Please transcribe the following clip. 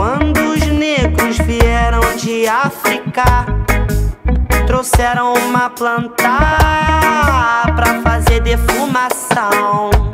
Quando os negros vieram de África, trouxeram uma planta pra fazer defumação.